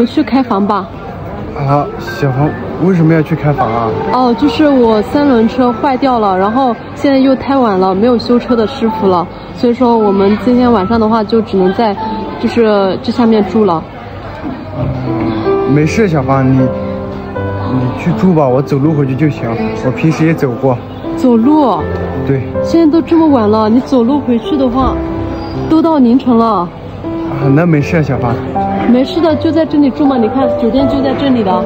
们去开房吧。 啊，小芳，为什么要去开房啊？ 哦，就是我3轮车坏掉了，然后现在又太晚了，没有修车的师傅了，所以说我们今天晚上的话就只能在就是这下面住了。 没事，小芳，你去住吧，我走路回去就行。我平时也走过。 走路？ 对。 现在都这么晚了，你走路回去的话，都到凌晨了。 啊，那没事，小芳。 没事的，就在这里住嘛。你看，酒店就在这里的。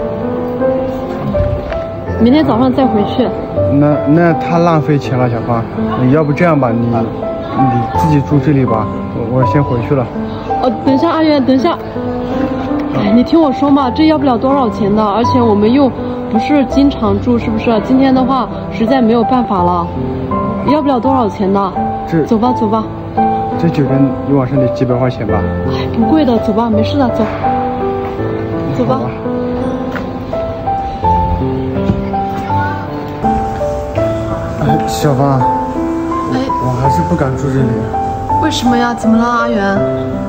明天早上再回去。 那太浪费钱了，小芳。你要不这样吧，你自己住这里吧，我先回去了。 哦，等一下，阿元，等一下。哎，你听我说嘛，这要不了多少钱的，而且我们又不是经常住，是不是？今天的话实在没有办法了，要不了多少钱的。走吧，走吧。 这酒店一晚上得几百块钱吧？ 哎，不贵的，走吧，没事的，走。走吧。 哎，小芳，我还是不敢住这里。 为什么呀？怎么了，阿元？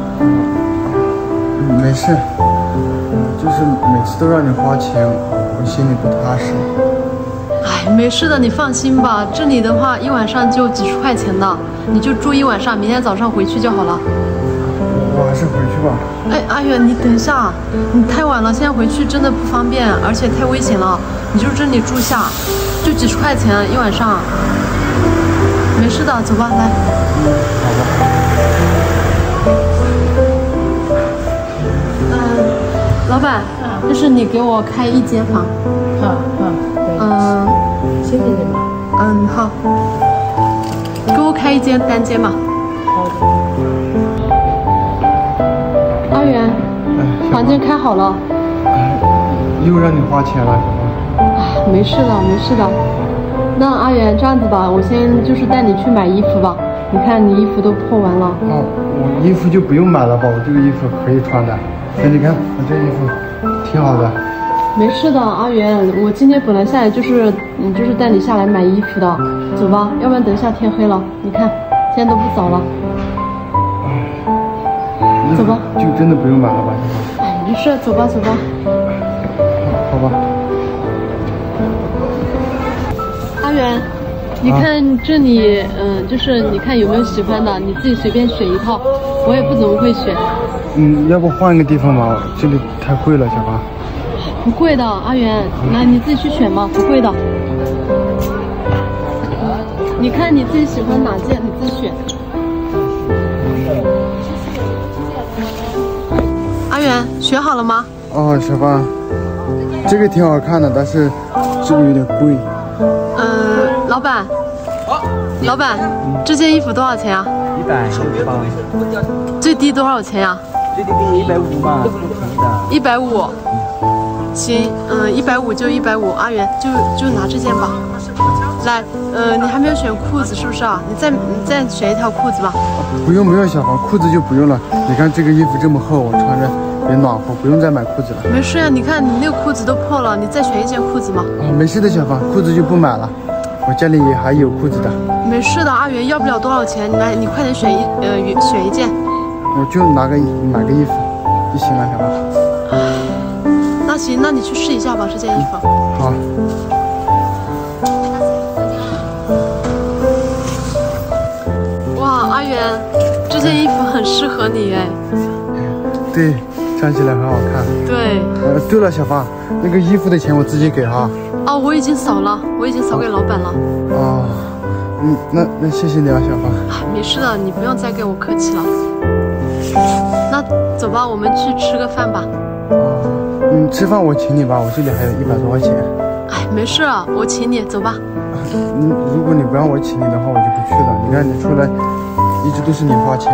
没事，就是每次都让你花钱，我心里不踏实。 哎，没事的，你放心吧。这里的话，一晚上就几十块钱的，你就住一晚上，明天早上回去就好了。 我还是回去吧。 哎，阿远，你等一下，你太晚了，现在回去真的不方便，而且太危险了。你就这里住下，就几十块钱一晚上，没事的，走吧，来。 好吧。 老板，这是你给我开1间房。 谢谢你们。 好，给我开1间单间吧。 好的。 阿元，房间开好了。 又让你花钱了，小芳。 没事的，没事的。那阿元，这样子吧，我先就是带你去买衣服吧。你看你衣服都破完了。 我衣服就不用买了吧，我这个衣服可以穿的。哎，你看我这衣服挺好的。 没事的，阿元，我今天本来下来就是带你下来买衣服的，走吧，要不然等一下天黑了。你看现在都不早了。走吧。 就真的不用买了吧，小芳？ 哎，没事，走吧，走吧。 好吧。 阿元，你看这里，就是你看有没有喜欢的，你自己随便选一套，我也不怎么会选。 要不换一个地方吧，这里太贵了，小芳。 不贵的，阿元，来你自己去选嘛，不贵的。你看你自己喜欢哪件，你自己选。阿元，选好了吗？ 哦，小芳，这个挺好看的，但是这个有点贵。 老板，这件衣服多少钱啊 168。 最低多少钱呀？ 最低给你150嘛，不便宜的。 150。行，150就150，阿元就拿这件吧。来，你还没有选裤子是不是啊？你再选一条裤子吧。 不用，小芳，裤子就不用了。你看这个衣服这么厚，我穿着也暖和，不用再买裤子了。 没事呀，你看你那个裤子都破了，你再选一件裤子嘛。 没事的，小芳，裤子就不买了，我家里也还有裤子的。 没事的，阿元，要不了多少钱，你快点选一件。 我就买个衣服就行了，小芳。 那行，那你去试一下吧，这件衣服。 好。 哇，阿元，这件衣服很适合你哎。 对，穿起来很好看。 对。 对了，小芳，那个衣服的钱我自己给哈。 哦，我已经扫了，我已经扫给老板了。 哦，那谢谢你啊，小芳。 没事的，你不用再跟我客气了。那走吧，我们去吃个饭吧。 吃饭我请你吧，我这里还有100多块钱。 哎，没事，我请你，走吧。 如果你不让我请你的话，我就不去了。你看你出来，一直都是你花钱。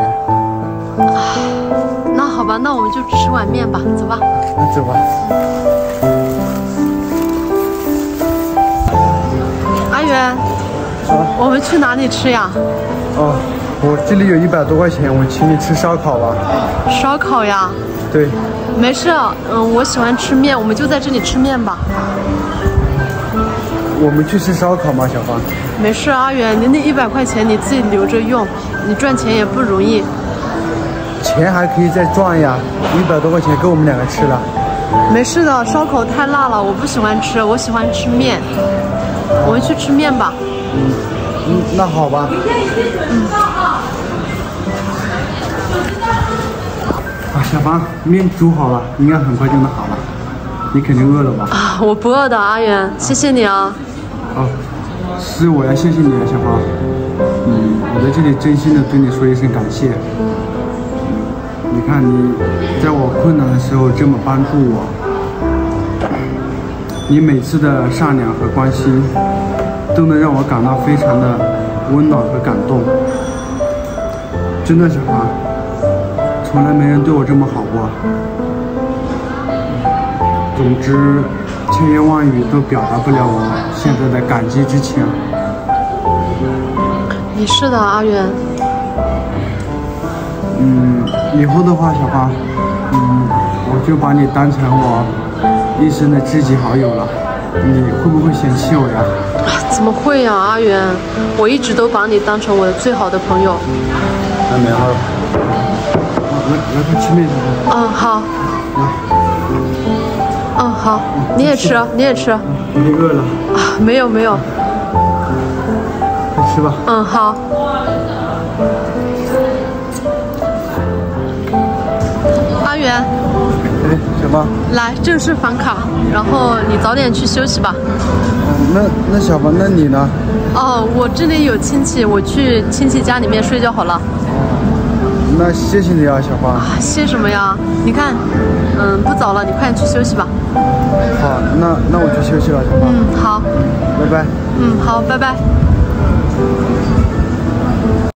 那好吧，那我们就吃碗面吧，走吧。 那走吧。 阿元，我们去哪里吃呀？ 哦，我这里有100多块钱，我请你吃烧烤吧。 烧烤呀？ 对。 没事，我喜欢吃面，我们就在这里吃面吧。 我们去吃烧烤吗，小芳？ 没事，阿元，你那100块钱你自己留着用，你赚钱也不容易。 钱还可以再赚呀，100多块钱够我们2个吃了。 没事的，烧烤太辣了，我不喜欢吃，我喜欢吃面。我们去吃面吧。 那好吧。小芳，面煮好了，应该很快就能好了。你肯定饿了吧？ 啊，我不饿的，阿元，谢谢你啊。 哦，是我要谢谢你啊，小芳。我在这里真心的对你说一声感谢。你看你在我困难的时候这么帮助我，你每次的善良和关心，都能让我感到非常的温暖和感动。真的，小芳。从来没人对我这么好过。总之，千言万语都表达不了我现在的感激之情。 没事的，阿元。 以后的话，小芳，我就把你当成我一生的知己好友了。你会不会嫌弃我呀？ 怎么会呀，阿元？我一直都把你当成我的最好的朋友。 那没好。来快吃面去。 好。好，你也吃，你也吃。 你饿了？ 没有。 快吃吧。 好。阿元。 小芳。 来，这是房卡，然后你早点去休息吧。 那小芳，那你呢？ 我这里有亲戚，我去亲戚家里面睡觉好了。 那谢谢你啊，小芳。 谢什么呀？你看，不早了，你快点去休息吧。 好，那我去休息了，小芳。 好。 拜拜。 好，拜拜。